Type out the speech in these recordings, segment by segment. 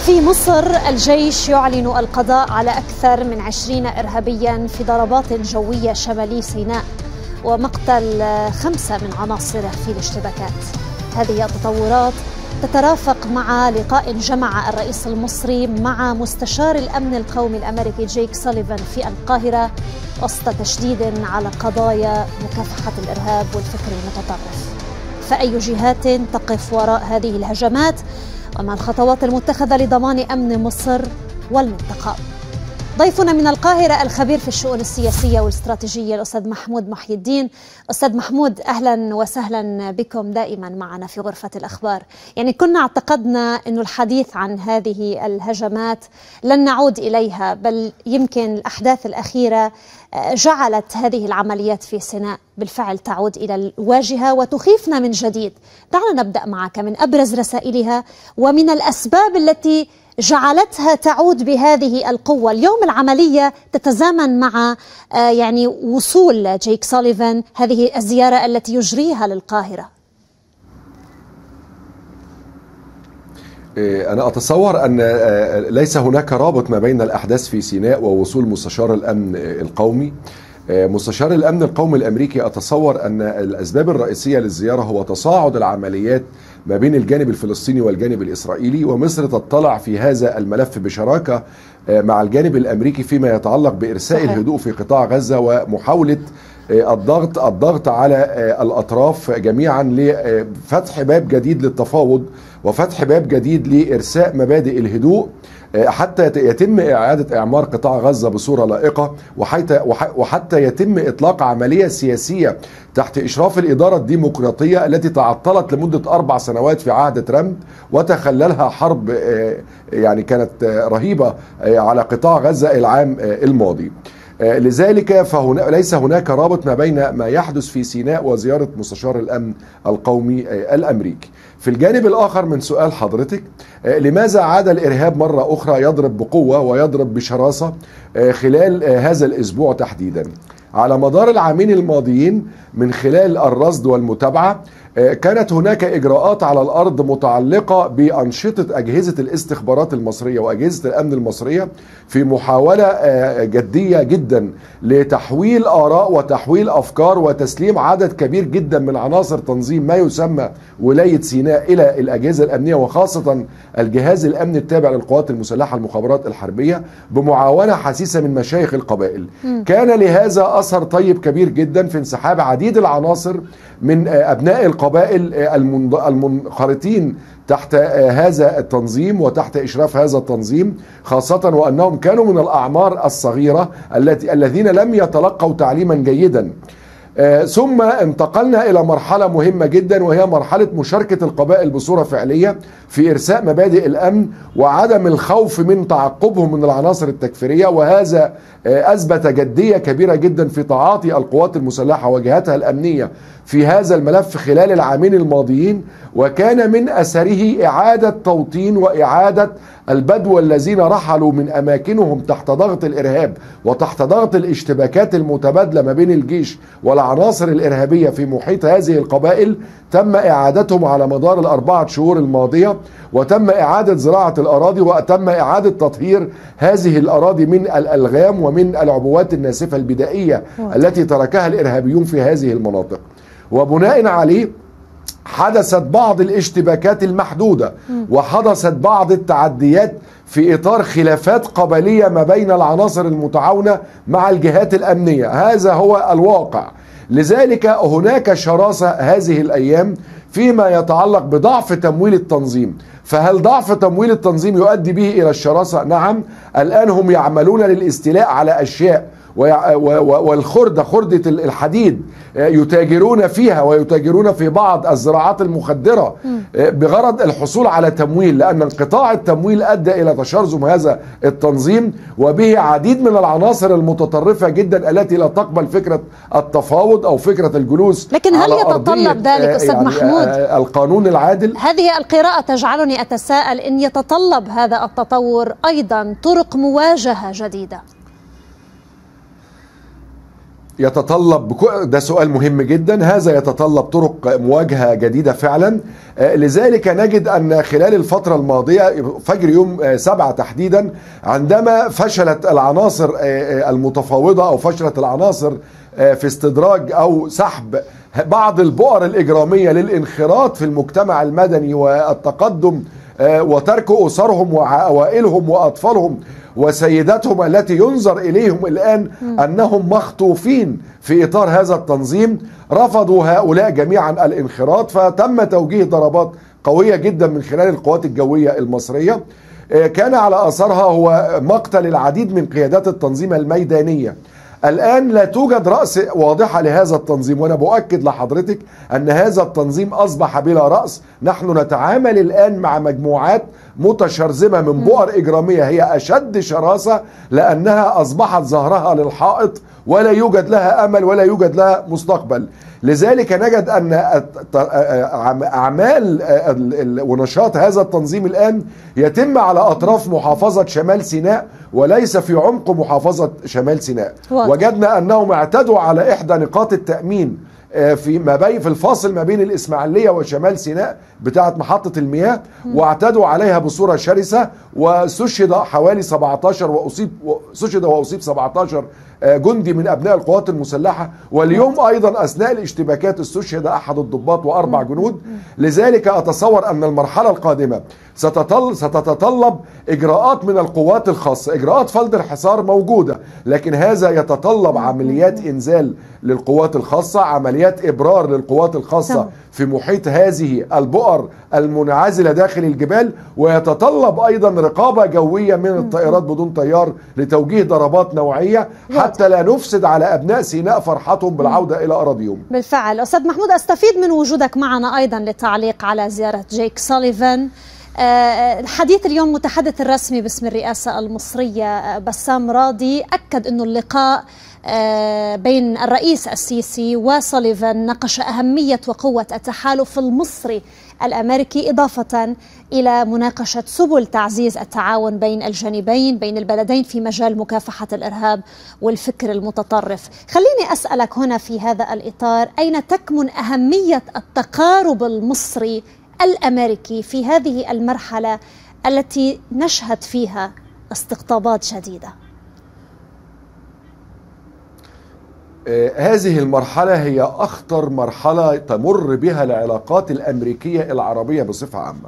في مصر الجيش يعلن القضاء على أكثر من 20 إرهابيا في ضربات جوية شمالي سيناء ومقتل 5 من عناصره في الاشتباكات. هذه التطورات تترافق مع لقاء جمع الرئيس المصري مع مستشار الأمن القومي الأمريكي جيك سوليفان في القاهرة وسط تشديد على قضايا مكافحة الإرهاب والفكر المتطرف. فأي جهات تقف وراء هذه الهجمات؟ وما الخطوات المتخذة لضمان أمن مصر والمنطقة؟ ضيفنا من القاهرة الخبير في الشؤون السياسية والاستراتيجية الأستاذ محمود محي الدين. أستاذ محمود، أهلا وسهلا بكم دائما معنا في غرفة الأخبار. يعني كنا اعتقدنا أن الحديث عن هذه الهجمات لن نعود إليها، بل يمكن الأحداث الأخيرة جعلت هذه العمليات في سيناء بالفعل تعود إلى الواجهة وتخيفنا من جديد. دعنا نبدأ معك من أبرز رسائلها ومن الأسباب التي جعلتها تعود بهذه القوة. اليوم العملية تتزامن مع يعني وصول جيك سوليفان، هذه الزيارة التي يجريها للقاهرة. أنا أتصور أن ليس هناك رابط ما بين الأحداث في سيناء ووصول مستشار الأمن القومي. مستشار الأمن القومي الأمريكي أتصور أن الأسباب الرئيسية للزيارة هو تصاعد العمليات ما بين الجانب الفلسطيني والجانب الإسرائيلي، ومصر تطلع في هذا الملف بشراكة مع الجانب الأمريكي فيما يتعلق بإرساء الهدوء في قطاع غزة ومحاولة الضغط على الأطراف جميعا لفتح باب جديد للتفاوض وفتح باب جديد لإرساء مبادئ الهدوء حتى يتم إعادة إعمار قطاع غزة بصورة لائقة، وحتى يتم إطلاق عملية سياسية تحت إشراف الإدارة الديمقراطية التي تعطلت لمدة 4 سنوات في عهد ترامب وتخللها حرب يعني كانت رهيبة على قطاع غزة العام الماضي. لذلك ليس هناك رابط ما بين ما يحدث في سيناء وزيارة مستشار الأمن القومي الأمريكي. في الجانب الآخر من سؤال حضرتك، لماذا عاد الإرهاب مرة أخرى يضرب بقوة ويضرب بشراسة خلال هذا الأسبوع تحديدا؟ على مدار العامين الماضيين من خلال الرصد والمتابعة كانت هناك إجراءات على الأرض متعلقة بأنشطة أجهزة الاستخبارات المصرية وأجهزة الأمن المصرية في محاولة جدية جدا لتحويل آراء وتحويل أفكار وتسليم عدد كبير جدا من عناصر تنظيم ما يسمى ولاية سيناء إلى الأجهزة الأمنية، وخاصة الجهاز الأمني التابع للقوات المسلحة المخابرات الحربية بمعاونة حسيسة من مشايخ القبائل. كان لهذا أثر طيب كبير جدا في انسحاب عديد العناصر من أبناء القبائل المنخرطين تحت هذا التنظيم وتحت إشراف هذا التنظيم، خاصة وأنهم كانوا من الأعمار الصغيرة الذين لم يتلقوا تعليما جيدا. ثم انتقلنا إلى مرحلة مهمة جدا، وهي مرحلة مشاركة القبائل بصورة فعلية في إرساء مبادئ الأمن وعدم الخوف من تعقبهم من العناصر التكفيرية، وهذا أثبت جدية كبيرة جدا في تعاطي القوات المسلحة وجهاتها الأمنية في هذا الملف خلال العامين الماضيين، وكان من أثره إعادة توطين وإعادة البدو الذين رحلوا من أماكنهم تحت ضغط الإرهاب وتحت ضغط الاشتباكات المتبادلة ما بين الجيش والعناصر الإرهابية في محيط هذه القبائل. تم إعادتهم على مدار ال4 شهور الماضية، وتم إعادة زراعة الأراضي، وتم إعادة تطهير هذه الأراضي من الألغام ومن العبوات الناسفة البدائية التي تركها الإرهابيون في هذه المناطق. وبناء عليه حدثت بعض الاشتباكات المحدودة وحدثت بعض التعديات في إطار خلافات قبلية ما بين العناصر المتعاونة مع الجهات الأمنية. هذا هو الواقع. لذلك هناك شراسة هذه الأيام فيما يتعلق بضعف تمويل التنظيم. فهل ضعف تمويل التنظيم يؤدي به إلى الشراسة؟ نعم. الآن هم يعملون للاستيلاء على أشياء خردة الحديد يتاجرون فيها ويتاجرون في بعض الزراعات المخدرة بغرض الحصول على تمويل، لأن انقطاع التمويل أدى إلى تشرذم هذا التنظيم وبه عديد من العناصر المتطرفة جدا التي لا تقبل فكرة التفاوض أو فكرة الجلوس. لكن هل يتطلب ذلك أستاذ محمود القانون العادل؟ هذه القراءة تجعلني أتساءل إن يتطلب هذا التطور أيضا طرق مواجهة جديدة. يتطلب ده سؤال مهم جدا. هذا يتطلب طرق مواجهة جديدة فعلا. لذلك نجد أن خلال الفترة الماضية فجر يوم 7 تحديدا، عندما فشلت العناصر المتفاوضة أو فشلت العناصر في استدراج أو سحب بعض البؤر الإجرامية للانخراط في المجتمع المدني والتقدم وترك أسرهم وعوائلهم وأطفالهم وسيداتهم التي ينظر إليهم الآن أنهم مخطوفين في إطار هذا التنظيم، رفضوا هؤلاء جميعا الانخراط، فتم توجيه ضربات قوية جدا من خلال القوات الجوية المصرية. كان على أثرها هو مقتل العديد من قيادات التنظيم الميدانية. الآن لا توجد رأس واضحة لهذا التنظيم، وأنا بؤكد لحضرتك أن هذا التنظيم أصبح بلا رأس. نحن نتعامل الآن مع مجموعات متشرذمة من بؤر إجرامية هي أشد شراسة، لأنها أصبحت ظهرها للحائط ولا يوجد لها أمل ولا يوجد لها مستقبل. لذلك نجد أن أعمال ونشاط هذا التنظيم الآن يتم على أطراف محافظة شمال سيناء وليس في عمق محافظة شمال سيناء. وجدنا أنهم اعتدوا على إحدى نقاط التأمين في الفاصل ما بين الإسماعيلية وشمال سيناء بتاعة محطة المياه، واعتدوا عليها بصورة شرسة، واستشهد حوالي 17 وأصيب 17 جندي من أبناء القوات المسلحة. واليوم أيضا أثناء الاشتباكات استشهد أحد الضباط و4 جنود. لذلك أتصور أن المرحلة القادمة ستتطلب إجراءات من القوات الخاصة. إجراءات فلد الحصار موجودة، لكن هذا يتطلب عمليات إنزال للقوات الخاصة، عمليات إبرار للقوات الخاصة في محيط هذه البؤر المنعزلة داخل الجبال، ويتطلب أيضا رقابة جوية من الطائرات بدون طيار لتوجيه ضربات نوعية حتى لا نفسد على أبناء سيناء فرحتهم بالعودة إلى أراضيهم. بالفعل. أستاذ محمود، أستفيد من وجودك معنا أيضا للتعليق على زيارة جيك سوليفان. الحديث اليوم متحدث الرسمي باسم الرئاسة المصرية بسام راضي أكد أنه اللقاء بين الرئيس السيسي وسوليفان ناقش أهمية وقوة التحالف المصري الأمريكي، إضافة إلى مناقشة سبل تعزيز التعاون بين الجانبين بين البلدين في مجال مكافحة الإرهاب والفكر المتطرف. خليني أسألك هنا في هذا الإطار، أين تكمن أهمية التقارب المصري الأمريكي في هذه المرحلة التي نشهد فيها استقطابات شديدة؟ هذه المرحلة هي أخطر مرحلة تمر بها العلاقات الأمريكية العربية بصفة عامة،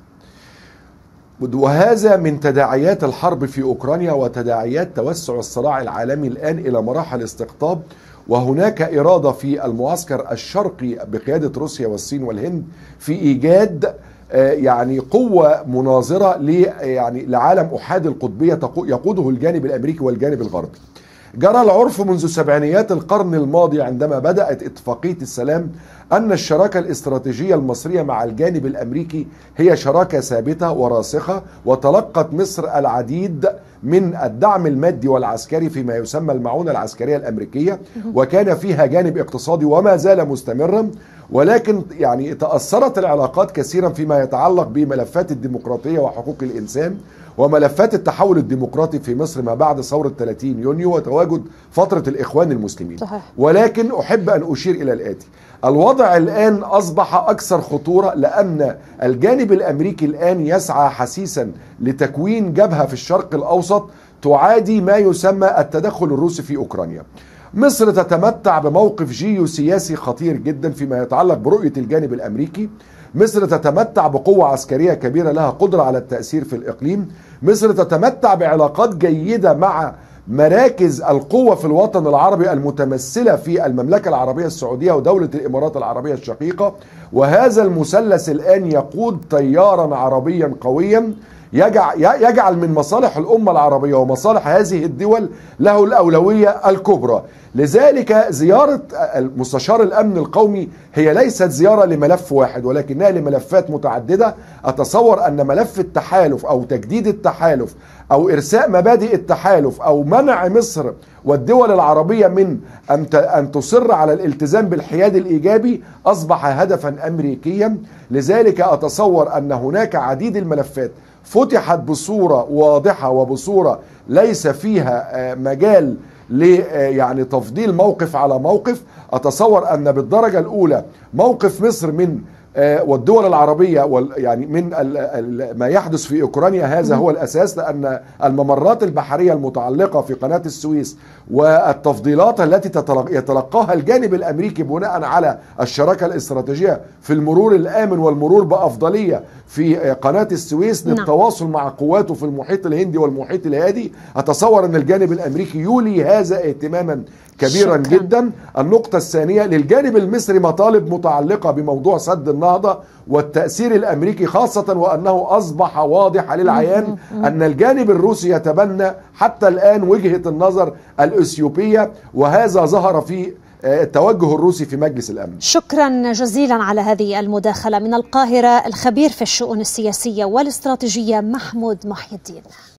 وهذا من تداعيات الحرب في أوكرانيا وتداعيات توسع الصراع العالمي الآن إلى مراحل استقطاب. وهناك إرادة في المعسكر الشرقي بقيادة روسيا والصين والهند في إيجاد يعني قوة مناظرة لعالم أحادي القطبية يقوده الجانب الأمريكي والجانب الغربي. جرى العرف منذ سبعينيات القرن الماضي عندما بدأت اتفاقية السلام أن الشراكة الاستراتيجية المصرية مع الجانب الأمريكي هي شراكة ثابتة وراسخة، وتلقت مصر العديد من الدعم المادي والعسكري فيما يسمى المعونة العسكرية الأمريكية، وكان فيها جانب اقتصادي وما زال مستمرا. ولكن يعني تأثرت العلاقات كثيرا فيما يتعلق بملفات الديمقراطية وحقوق الإنسان وملفات التحول الديمقراطي في مصر ما بعد ثورة 30 يونيو وتواجد فترة الإخوان المسلمين. صحيح. ولكن أحب أن أشير إلى الآتي: الوضع الآن أصبح أكثر خطورة، لأن الجانب الأمريكي الآن يسعى حثيثا لتكوين جبهة في الشرق الأوسط تعادي ما يسمى التدخل الروسي في أوكرانيا. مصر تتمتع بموقف جيوسياسي خطير جدا فيما يتعلق برؤية الجانب الأمريكي. مصر تتمتع بقوة عسكرية كبيرة لها قدرة على التأثير في الإقليم. مصر تتمتع بعلاقات جيدة مع مراكز القوة في الوطن العربي المتمثلة في المملكة العربية السعودية ودولة الإمارات العربية الشقيقة. وهذا المثلث الآن يقود تيارا عربيا قويا يجعل من مصالح الأمة العربية ومصالح هذه الدول له الأولوية الكبرى. لذلك زيارة مستشار الأمن القومي هي ليست زيارة لملف واحد، ولكنها لملفات متعددة. أتصور أن ملف التحالف أو تجديد التحالف أو إرساء مبادئ التحالف أو منع مصر والدول العربية من أن تصر على الالتزام بالحياد الإيجابي أصبح هدفا أمريكيا. لذلك أتصور أن هناك عديد الملفات فتحت بصورة واضحة وبصورة ليس فيها مجال يعني تفضيل موقف على موقف. أتصور أن بالدرجة الأولى موقف مصر من والدول العربية يعني من ما يحدث في أوكرانيا هذا هو الأساس، لأن الممرات البحرية المتعلقة في قناة السويس والتفضيلات التي يتلقاها الجانب الأمريكي بناء على الشراكة الاستراتيجية في المرور الآمن والمرور بأفضلية في قناة السويس للتواصل مع قواته في المحيط الهندي والمحيط الهادي، أتصور أن الجانب الأمريكي يولي هذا اهتماما كبيرا جدا. النقطة الثانية، للجانب المصري مطالب متعلقة بموضوع سد النهضة والتأثير الأمريكي، خاصة وأنه أصبح واضح للعيان أن الجانب الروسي يتبنى حتى الآن وجهة النظر الإثيوبية، وهذا ظهر في التوجه الروسي في مجلس الأمن. شكرا جزيلا على هذه المداخلة من القاهرة الخبير في الشؤون السياسية والاستراتيجية محمود محي الدين.